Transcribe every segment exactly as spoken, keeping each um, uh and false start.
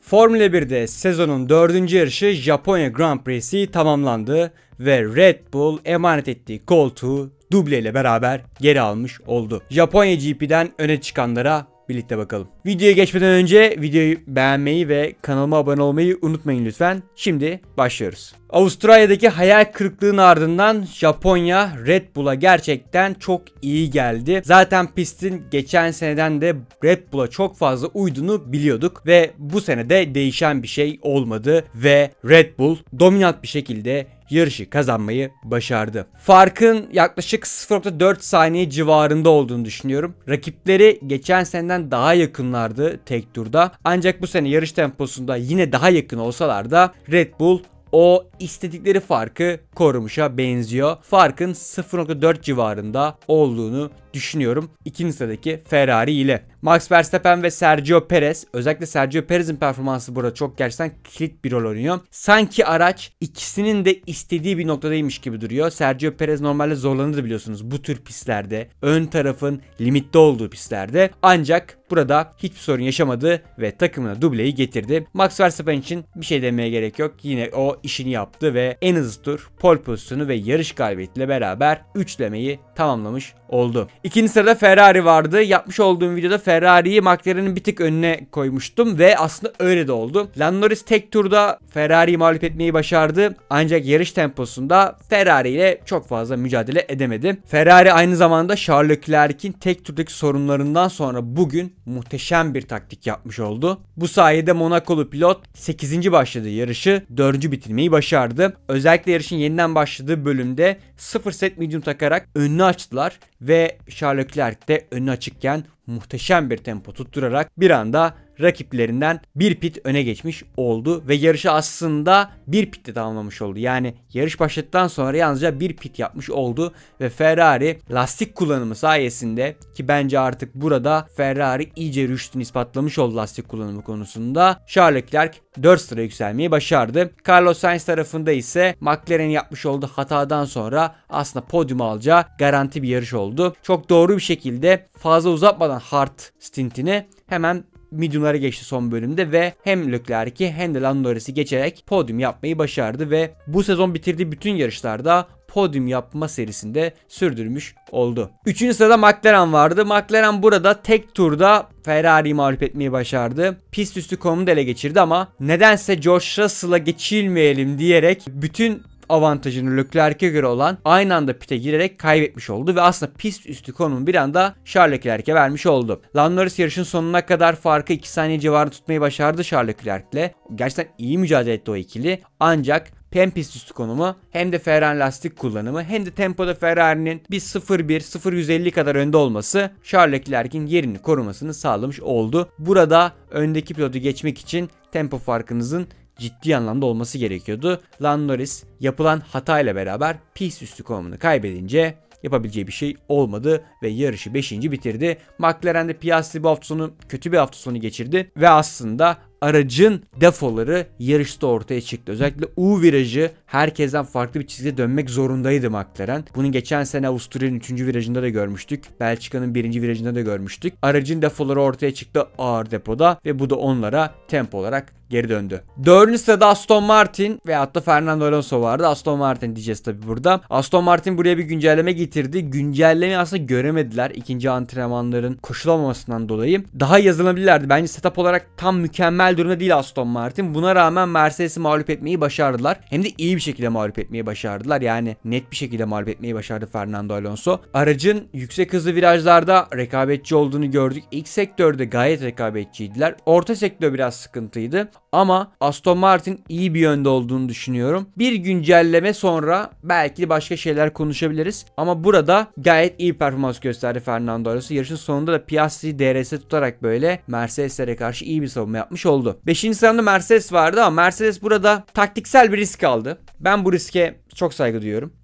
Formula birde sezonun dördüncü yarışı Japonya Grand Prix'si tamamlandı ve Red Bull emanet ettiği koltuğu duble ile beraber geri almış oldu. Japonya G P'den öne çıkanlara birlikte bakalım. Videoya geçmeden önce videoyu beğenmeyi ve kanalıma abone olmayı unutmayın lütfen. Şimdi başlıyoruz. Avustralya'daki hayal kırıklığının ardından Japonya Red Bull'a gerçekten çok iyi geldi. Zaten pistin geçen seneden de Red Bull'a çok fazla uyduğunu biliyorduk ve bu sene de değişen bir şey olmadı ve Red Bull dominant bir şekilde yarışı kazanmayı başardı. Farkın yaklaşık sıfır nokta dört saniye civarında olduğunu düşünüyorum. Rakipleri geçen seneden daha yakınlardı tek turda. Ancak bu sene yarış temposunda yine daha yakın olsalar da Red Bull o istedikleri farkı korumuşa benziyor. Farkın sıfır nokta dört civarında olduğunu düşünüyorum ikinci sıradaki Ferrari ile. Max Verstappen ve Sergio Perez, özellikle Sergio Perez'in performansı burada çok gerçekten kilit bir rol oynuyor. Sanki araç ikisinin de istediği bir noktadaymış gibi duruyor. Sergio Perez normalde zorlanırdı biliyorsunuz bu tür pistlerde. Ön tarafın limitte olduğu pistlerde. Ancak burada hiçbir sorun yaşamadı ve takımına dubleyi getirdi. Max Verstappen için bir şey demeye gerek yok. Yine o işini yaptı ve en hızlı tur, pole pozisyonu ve yarış galibiyetiyle beraber üçlemeyi tamamlamış oldu. İkinci sırada Ferrari vardı. Yapmış olduğum videoda Ferrari'yi McLaren'in bir tık önüne koymuştum ve aslında öyle de oldu. Lando Norris tek turda Ferrari'yi mağlup etmeyi başardı. Ancak yarış temposunda Ferrari ile çok fazla mücadele edemedi. Ferrari aynı zamanda Charles Leclerc'in tek turdaki sorunlarından sonra bugün muhteşem bir taktik yapmış oldu. Bu sayede Monakolu pilot sekizinci başladığı yarışı dördüncü bitirmeyi başardı. Özellikle yarışın yeniden başladığı bölümde sıfır set medium takarak önünü açtılar ve Charles Leclerc de önü açıkken muhteşem bir tempo tutturarak bir anda rakiplerinden bir pit öne geçmiş oldu ve yarışı aslında bir pitle tamamlamış oldu. Yani yarış başladıktan sonra yalnızca bir pit yapmış oldu ve Ferrari lastik kullanımı sayesinde, ki bence artık burada Ferrari iyice rüştünü ispatlamış oldu lastik kullanımı konusunda, Charles Leclerc dört sıra yükselmeyi başardı. Carlos Sainz tarafında ise McLaren'in yapmış olduğu hatadan sonra aslında podyum alacağı garanti bir yarış oldu. Çok doğru bir şekilde fazla uzatmadan hard stintini hemen medium'lara geçti son bölümde ve hem Leclerc'i hem de Lando Norris'i geçerek podyum yapmayı başardı ve bu sezon bitirdiği bütün yarışlarda podyum yapma serisinde sürdürmüş oldu. Üçüncü sırada McLaren vardı. McLaren burada tek turda Ferrari'yi mağlup etmeyi başardı. Pist üstü konumunu da ele geçirdi ama nedense George Russell'a geçilmeyelim diyerek bütün avantajını Leclerc'e göre olan aynı anda pite girerek kaybetmiş oldu ve aslında pist üstü konumu bir anda Charles Leclerc'e vermiş oldu. Lando Norris yarışın sonuna kadar farkı iki saniye civarında tutmayı başardı Charles Leclerc'le. Gerçekten iyi mücadele etti o ikili. Ancak hem pist üstü konumu hem de Ferrari lastik kullanımı hem de tempoda Ferrari'nin bir sıfır bir sıfır yüz elli kadar önde olması Charles Leclerc'in yerini korumasını sağlamış oldu. Burada öndeki pilotu geçmek için tempo farkınızın ciddi anlamda olması gerekiyordu. Lando Norris yapılan hatayla beraber pist üstü konumunu kaybedince yapabileceği bir şey olmadı ve yarışı beşinci bitirdi. McLaren'de Piastri bu hafta sonu kötü bir hafta sonu geçirdi ve aslında aracın defoları yarışta ortaya çıktı. Özellikle U virajı herkesten farklı bir çizgide dönmek zorundaydı McLaren. Bunu geçen sene Avusturya'nın üçüncü virajında da görmüştük. Belçika'nın birinci virajında da görmüştük. Aracın defoları ortaya çıktı ağır depoda ve bu da onlara tempo olarak geri döndü. Dördüncü sırada Aston Martin ve hatta Fernando Alonso vardı. Aston Martin diyeceğiz tabi burada. Aston Martin buraya bir güncelleme getirdi. Güncellemeyi aslında göremediler ikinci antrenmanların koşulamamasından dolayı. Daha yazılabilirlerdi. Bence setup olarak tam mükemmel durumda değil Aston Martin. Buna rağmen Mercedes'i mağlup etmeyi başardılar. Hem de iyi bir şekilde mağlup etmeyi başardılar. Yani net bir şekilde mağlup etmeyi başardı Fernando Alonso. Aracın yüksek hızlı virajlarda rekabetçi olduğunu gördük. İlk sektörde gayet rekabetçiydiler. Orta sektör biraz sıkıntıydı. Ama Aston Martin iyi bir yönde olduğunu düşünüyorum. Bir güncelleme sonra belki başka şeyler konuşabiliriz. Ama burada gayet iyi performans gösterdi Fernando Alonso. Yarışın sonunda da Piastri'yi D R S tutarak böyle Mercedes'lere karşı iyi bir savunma yapmış oldu. beşinci sırada Mercedes vardı ama Mercedes burada taktiksel bir risk aldı. Ben bu riske çok saygı duyuyorum.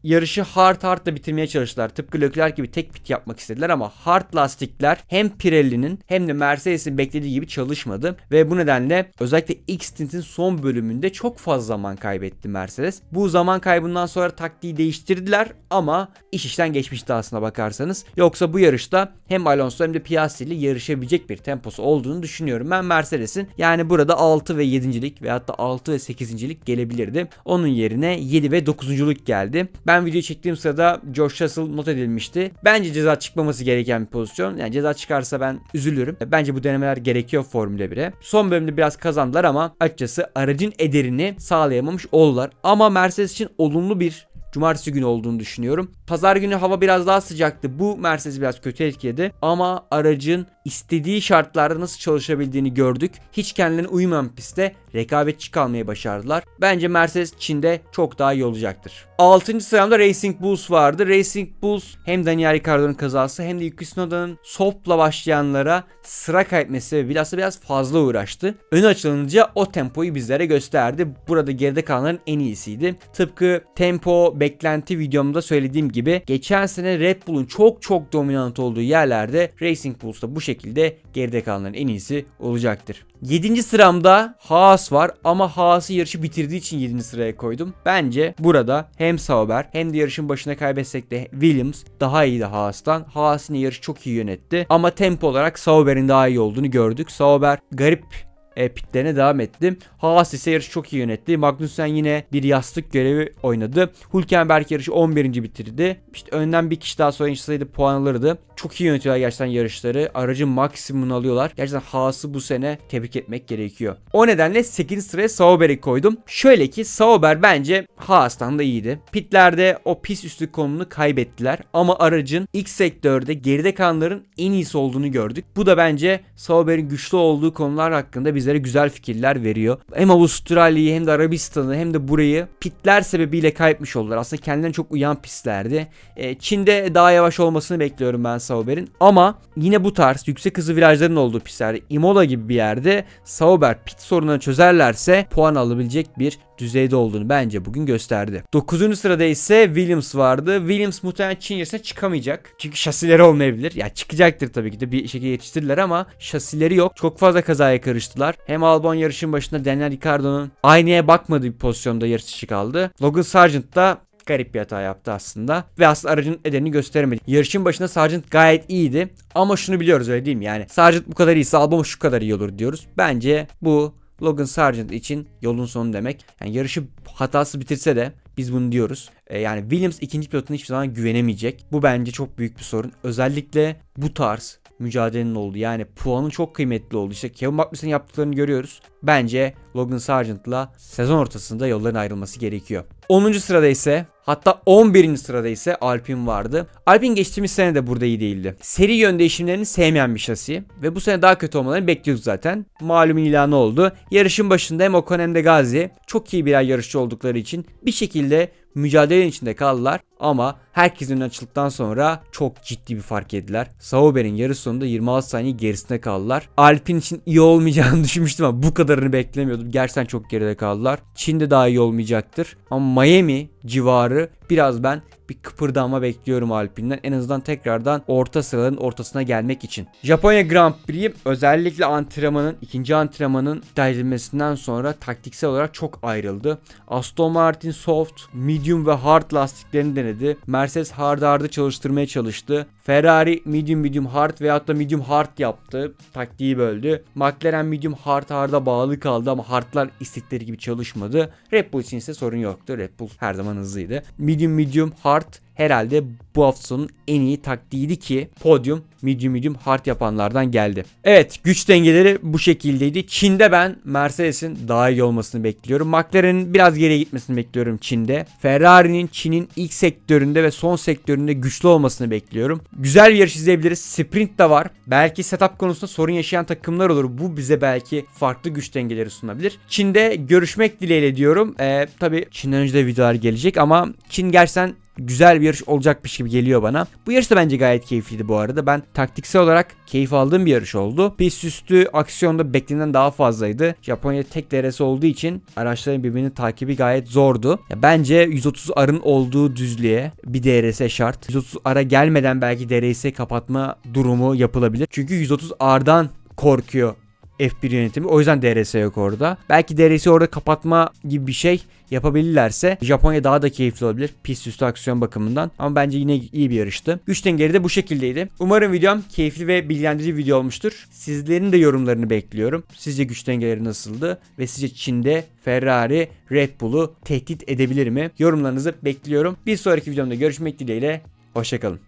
yarışı hard hard'la bitirmeye çalıştılar. Tıpkı Leclerc gibi tek pit yapmak istediler ama hard lastikler hem Pirelli'nin hem de Mercedes'in beklediği gibi çalışmadı ve bu nedenle özellikle ilk stintin son bölümünde çok fazla zaman kaybetti Mercedes. Bu zaman kaybından sonra taktiği değiştirdiler ama iş işten geçmişti aslına bakarsanız. Yoksa bu yarışta hem Alonso hem de Piastri ile yarışabilecek bir temposu olduğunu düşünüyorum ben Mercedes'in. Yani burada altı ve yedincilik veyahut da altı ve sekizincilik gelebilirdi. Onun yerine yedi ve dokuzunculuk geldi. Ben video çektiğim sırada George Russell not edilmişti. Bence ceza çıkmaması gereken bir pozisyon. Yani ceza çıkarsa ben üzülürüm. Bence bu denemeler gerekiyor Formula bire. Son bölümde biraz kazandılar ama açıkçası aracın ederini sağlayamamış oldular. Ama Mercedes için olumlu bir cumartesi günü olduğunu düşünüyorum. Pazar günü hava biraz daha sıcaktı. Bu Mercedes biraz kötü etkiledi. Ama aracın istediği şartlarda nasıl çalışabildiğini gördük. Hiç kendilerine uymayan pistte rekabetçi kalmayı başardılar. Bence Mercedes Çin'de çok daha iyi olacaktır. altıncı sıramda Racing Bulls vardı. Racing Bulls hem Daniel Ricciardo'nun kazası hem de Yuki Tsunoda'nın soft'la başlayanlara sıra kaybetmesi sebebiyle aslında biraz fazla uğraştı. Ön açılınca o tempoyu bizlere gösterdi. Burada geride kalanların en iyisiydi. Tıpkı tempo beklenti videomda söylediğim gibi geçen sene Red Bull'un çok çok dominant olduğu yerlerde Racing Bulls da bu şekilde geride kalanların en iyisi olacaktır. yedinci sıramda Haas var ama Haas'ı yarışı bitirdiği için yedinci sıraya koydum. Bence burada hem Sauber hem de yarışın başına kaybetsek de Williams daha iyiydi Haas'tan. Haas yine yarışı çok iyi yönetti ama tempo olarak Sauber'in daha iyi olduğunu gördük. Sauber garip E, pitlerine devam etti. Haas ise yarışı çok iyi yönetti. Magnussen yine bir yastık görevi oynadı. Hülkenberg yarışı on birinci bitirdi. İşte önden bir kişi daha sonra sayıda puan alırdı. Çok iyi yönetiyorlar gerçekten yarışları. Aracın maksimumunu alıyorlar. Gerçekten Haas'ı bu sene tebrik etmek gerekiyor. O nedenle sekizinci sıraya Sauber'i koydum. Şöyle ki Sauber bence Haas'tan da iyiydi. Pitlerde o pist üstü konumunu kaybettiler. Ama aracın ilk sektörde geride kalanların en iyisi olduğunu gördük. Bu da bence Sauber'in güçlü olduğu konular hakkında bizlere güzel fikirler veriyor. Hem Avustralya'yı hem de Arabistan'ı hem de burayı pitler sebebiyle kaybetmiş oldular. Aslında kendilerine çok uyan pistlerdi. E, Çin'de daha yavaş olmasını bekliyorum ben Sauber'in. Ama yine bu tarz yüksek hızlı virajların olduğu pistlerde Imola gibi bir yerde Sauber pit sorunlarını çözerlerse puan alabilecek bir düzeyde olduğunu bence bugün gösterdi. dokuzuncu sırada ise Williams vardı. Williams muhtemelen Çin yarışına çıkamayacak. Çünkü şasileri olmayabilir. Ya yani çıkacaktır tabii ki de bir şekilde yetiştirdiler ama şasileri yok. Çok fazla kazaya karıştılar. Hem Albon yarışın başında Daniel Ricciardo'nun aynaya bakmadığı bir pozisyonda yarış dışı kaldı. Logan Sargent da garip bir hata yaptı aslında. Ve aslında aracın ederini gösteremedi. Yarışın başında Sargent gayet iyiydi. Ama şunu biliyoruz öyle değil mi? Yani Sargent bu kadar iyiyse Albon şu kadar iyi olur diyoruz. Bence bu Logan Sargent için yolun sonu demek. Yani yarışı hatası bitirse de biz bunu diyoruz. Ee, yani Williams ikinci pilotuna hiçbir zaman güvenemeyecek. Bu bence çok büyük bir sorun. Özellikle bu tarz mücadelenin oldu. Yani puanın çok kıymetli oldu. İşte Kevin Magnussen'in yaptıklarını görüyoruz. Bence Logan Sargent'la sezon ortasında yolların ayrılması gerekiyor. onuncu sırada ise hatta on birinci sırada ise Alpine vardı. Alpine geçtiğimiz sene de burada iyi değildi. Seri yön değişimlerini sevmeyen bir şasi ve bu sene daha kötü olmalarını bekliyorduk zaten. Malum ilanı oldu. Yarışın başında hem Ocon hem de Gasly çok iyi birer yarışçı oldukları için bir şekilde mücadelenin içinde kaldılar ama herkesin açıldıktan sonra çok ciddi bir fark yediler. Sauber'in yarış sonunda yirmi altı saniye gerisinde kaldılar. Alpine için iyi olmayacağını düşünmüştüm ama bu kadarını beklemiyordum. Gerçekten çok geride kaldılar. Çin'de daha iyi olmayacaktır. Ama Miami civarı biraz ben bir kıpırdama bekliyorum Alpine'den. En azından tekrardan orta sıraların ortasına gelmek için. Japonya Grand Prix özellikle antrenmanın, ikinci antrenmanın iptal edilmesinden sonra taktiksel olarak çok ayrıldı. Aston Martin soft, medium ve hard lastiklerini denedi. Mercedes hard hard'ı çalıştırmaya çalıştı. Ferrari medium medium hard veyahut da medium hard yaptı. Taktiği böldü. McLaren medium hard hard'a bağlı kaldı ama hardlar istekleri gibi çalışmadı. Red Bull için ise sorun yoktu. Red Bull her zaman hızlıydı. Medium medium hard herhalde bu hafta sonunun en iyi taktiğiydi ki podyum medium medium hard yapanlardan geldi. Evet, güç dengeleri bu şekildeydi. Çin'de ben Mercedes'in daha iyi olmasını bekliyorum. McLaren'in biraz geriye gitmesini bekliyorum Çin'de. Ferrari'nin Çin'in ilk sektöründe ve son sektöründe güçlü olmasını bekliyorum. Güzel bir yarış izleyebiliriz. Sprint de var. Belki setup konusunda sorun yaşayan takımlar olur. Bu bize belki farklı güç dengeleri sunabilir. Çin'de görüşmek dileğiyle diyorum. Ee, tabii Çin'den önce de videolar gelecek ama Çin gerçekten güzel bir yarış olacakmış gibi geliyor bana. Bu yarış da bence gayet keyifliydi bu arada. Ben taktiksel olarak keyif aldığım bir yarış oldu. Pist üstü aksiyonda beklenenden daha fazlaydı. Japonya tek D R S olduğu için araçların birbirini takibi gayet zordu. Ya bence yüz otuz R'ın olduğu düzlüğe bir D R S şart. yüz otuz R'a gelmeden belki D R S kapatma durumu yapılabilir. Çünkü yüz otuz R'dan korkuyor F bir yönetimi. O yüzden D R S yok orada. Belki D R S'yi orada kapatma gibi bir şey yapabilirlerse Japonya daha da keyifli olabilir pist üstü aksiyon bakımından. Ama bence yine iyi bir yarıştı. güç dengeleri de bu şekildeydi. Umarım videom keyifli ve bilgilendirici bir video olmuştur. Sizlerin de yorumlarını bekliyorum. Sizce güç dengeleri nasıldı? Ve sizce Çin'de Ferrari Red Bull'u tehdit edebilir mi? Yorumlarınızı bekliyorum. Bir sonraki videomda görüşmek dileğiyle. Hoşçakalın.